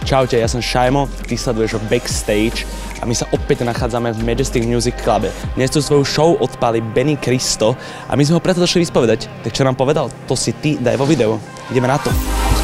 Čaute, ja som Šajmo, ty sleduješ Backstage a my sa opäť nachádzame v Majestic Music Clube. Dnes tu svoju show odpáli Benny Cristo a my sme ho preto došli vyspovedať. Tak čo nám povedal, to si ty daj vo videu. Ideme na to.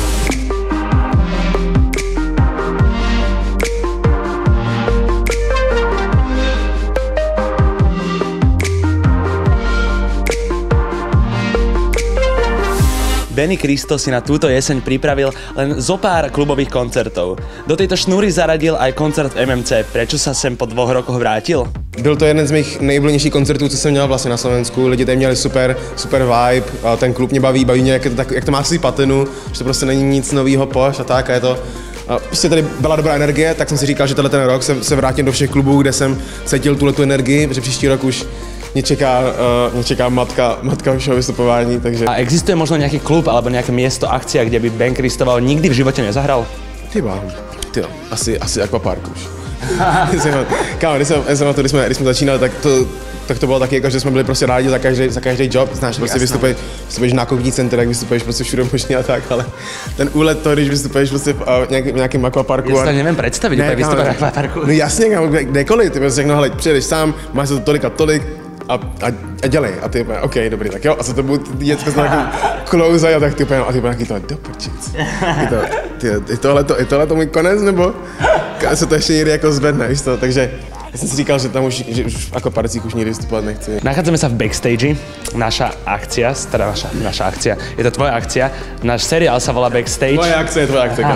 Benny Cristo si na túto jeseň pripravil len zo pár klubových koncertov. Do tejto šnúry zaradil aj koncert v MMC. Prečo sa sem po 2 rokoch vrátil? Byl to jeden z mých nejoblíbenějších koncertů, co jsem měl vlastně na Slovensku. Lidi tady měli super vibe, a ten klub mě baví mě, jak to má svý patinu, že to prostě není nic novýho poš a tak a je to... A prostě tady byla dobrá energie, tak jsem si říkal, že tenhle rok se vrátím do všech klubů, kde jsem cítil tuhletu energii, protože příští rok už mě čeká matka všeho vystupování, takže... A existuje možno nejaký klub alebo nejaké miesto, akcia, kde by Ben Cristoval nikdy v živote nezahral? Tyjo, asi Aquapark už. Kámo, když jsme začínali, tak to bylo taky jako, že jsme byli prostě rádi za každý job, znáš, prostě vystupuješ v nákupní centru, jak vystupuješ prostě všude možně a tak, ale ten úlet to, když vystupuješ prostě v nějakém akvaparku. Já si to nevím představit, jak vystupuješ v akvaparku. No jasně, kámo, kdekoliv, ty prostě řeknou, hele, přijedeš sám, máš to tolik a tolik, a dělej. A ty úplně, OK, dobrý, tak jo. A co to bude děcko s nějakým klouzaj a tak ty úplně, a ty úplně nějaký to, do prčic. Je tohle můj konec, nebo se to ještě někdy jako zvedne, víš to, takže já jsem si říkal, že tam už jako parcích už nikdy vystupovat nechci. Nachádzame sa v Backstage, naša akcia, teda naša akcia, je to tvoja akcia, náš seriál sa volá Backstage. Moja akcia je tvoja akcia.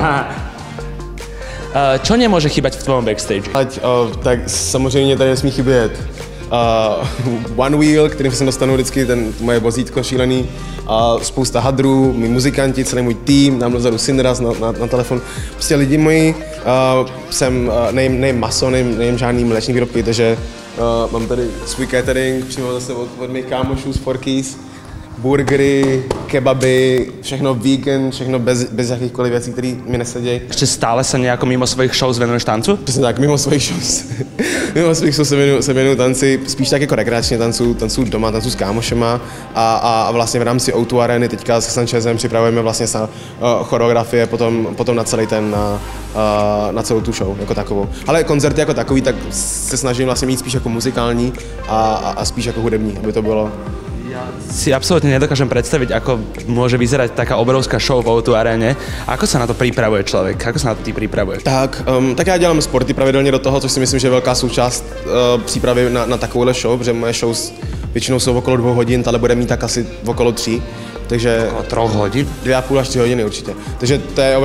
Čo nemôže chýbať v tvojom Backstage? Tak samozřejmě tady nesmí chybět One Wheel, kterým se dostanu vždycky, moje vozítko šílený, spousta hadrů, mý muzikanti, celý můj tým, nám dozadu Synras na telefon. Prostě lidi moji, nejím maso, nejím žádný mléčný výrobky, takže mám tady svůj catering, přímo zase od mých kámošů z Forkys, burgery, kebaby, všechno vegan, všechno bez jakýchkoliv věcí, které mi nesedějí. Ještě stále se nějak mimo svých show venuješ tancu? Přesně tak, mimo svých show se věnuju tanci, spíš tak jako rekreačně tancu doma, tancu s kámošema a vlastně v rámci O2 Areny teďka s Sanchezem připravujeme vlastně choreografie potom na celý na celou tu show jako takovou. Ale koncerty jako takový, tak se snažím vlastně mít spíš jako muzikální a spíš jako hudební, aby to bylo. Ja si absolútne nedokážem predstaviť, ako môže vyzerať taká obrovská show v O2 Aréne. Ako sa na to pripravuje človek? Ako sa na to ty pripravuješ? Tak já dělám sporty pravidelně do toho, což si myslím, že je velká součást přípravy na takovouhle show, protože moje show většinou jsou okolo 2 hodin, ale bude mít tak asi okolo 3. Takže okolo 3 hodin? 2,5 až 3 hodiny určitě. Takže to je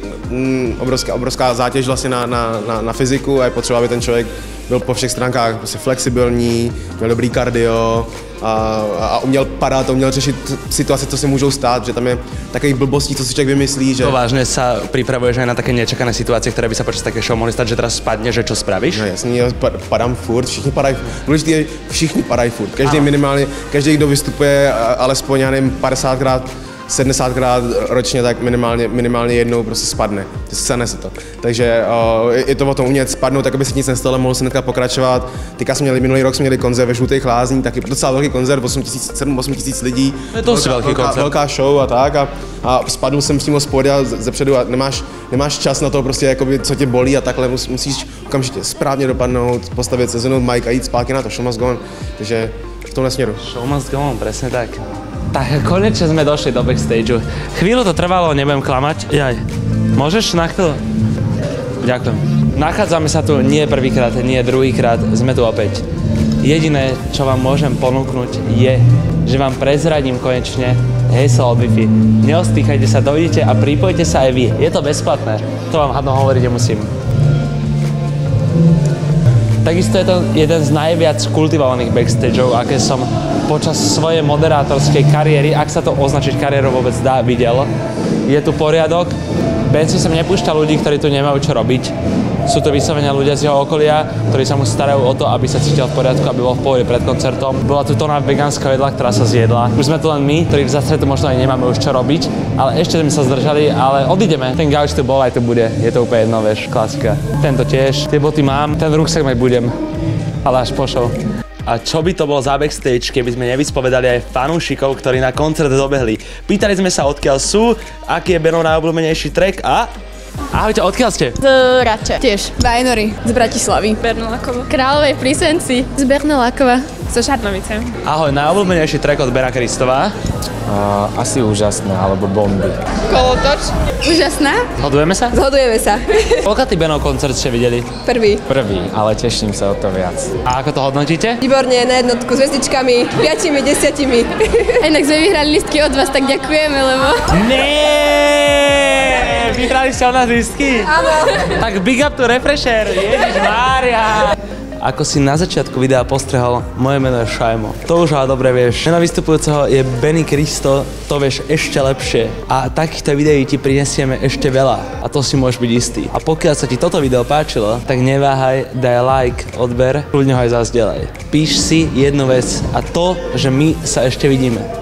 obrovská zátěž vlastně na fyziku a je potřeba, aby ten člověk byl po všech stránkách prostě flexibilní, měl dobrý kardio a uměl padat, uměl řešit situace, co se můžou stát, že tam je takových blbostí, co si člověk vymyslí, že... To vážně sa pripravuješ aj na také nečakané situácie, které by sa počas také show mohli stát, že teraz spadne, že čo spravíš? No jasně, padám furt, všichni padají, důležité je, všichni padají furt, každý, kdo vystupuje alespoň, já nevím, 50krát, 70krát ročně, tak minimálně jednou prostě spadne. Stane se to. Takže je to o tom umět spadnout, tak aby se nic nestalo, mohl se hnedka pokračovat. Teďka minulý rok jsme měli koncert ve Žlutých Lázních, taky docela velký koncert, 7-8 tisíc lidí. Je to velký koncert. Velká show a tak a spadl jsem přímo spoda zepředu a nemáš čas na to prostě, jakoby, co tě bolí a takhle musíš okamžitě správně dopadnout, postavit se, zvednout mic a jít zpátky na to, show must go on. Takže v tomhle směru. Show must go on, presne tak. Tak konečne sme došli do backstageu. Chvíľu to trvalo, nebudem klamať. Jaj, môžeš na chvíľu? Ďakujem. Nachádzame sa tu nie prvýkrát, nie druhýkrát, sme tu opäť. Jediné, čo vám môžem ponúknuť je, že vám prezradím konečne heslo od Wi-Fi. Neostýchajte sa, dojdete a pripojte sa aj vy. Je to bezplatné. To vám hadno hovoriť nemusím. Takisto je to jeden z najviac kultivovaných backstageov, aké som počas svojej moderátorskej kariéry, ak sa to označiť kariérou vôbec dá, videl. Je tu poriadok, Ben si sem nepúšťa ľudí, ktorí tu nemajú čo robiť. Sú to vyslovene ľudia z jeho okolia, ktorí sa mu starajú o to, aby sa cítil v poriadku, aby bol v pohode pred koncertom. Bola tu tóna vegánska jedla, ktorá sa zjedla. Už sme tu len my, ktorí v zásade tu možno aj nemáme už čo robiť, ale ešte sme sa zdržali, ale odídeme. Ten gauč tu bol, aj tu bude. Je to úplne jedno, vieš, klasika. Tento tiež, tie boty mám, ten ruksak mať budem. Ale až po show. A čo by to bol za backstage, keby sme nevyspovedali aj fanúšikov, ktorí na koncert dobehli. Pýtali sme sa, odkiaľ sú, aký je Benov najobľúbenejší track a Ahojte, odkiaľ ste? Z Rače. Tiež. Vajnory z Bratislavy. Bernolákova. Kráľovej Plisenci. Z Bernolákova. Zo Šarnovice. Ahoj, najobľúbenejší track od Bera Kristová. Asi úžasné, alebo bomby. Kolotoč. Úžasná. Zhodujeme sa? Zhodujeme sa. Koľko Benov koncert ste videli? Prvý. Prvý, ale teším sa o to viac. A ako to hodnotíte? Výborne, na jednotku s hviezdičkami, 5, 10. Inak sme vyhrali listky od vás, tak ďakujeme, lebo... Nie! Vyhrali ste od nás lístky? Áno. Tak big up to Refresher, Ježišmária. Ako si na začiatku videa postrehol, moje meno je Šajmo. To už ale dobre vieš. Meno vystupujúceho je Benny Kristo, to vieš ešte lepšie. A takýchto videí ti prinesieme ešte veľa. A to si môžeš byť istý. A pokiaľ sa ti toto video páčilo, tak neváhaj, daj like, odber, kľudne ho aj zazdieľaj. Píš si jednu vec a to, že my sa ešte vidíme.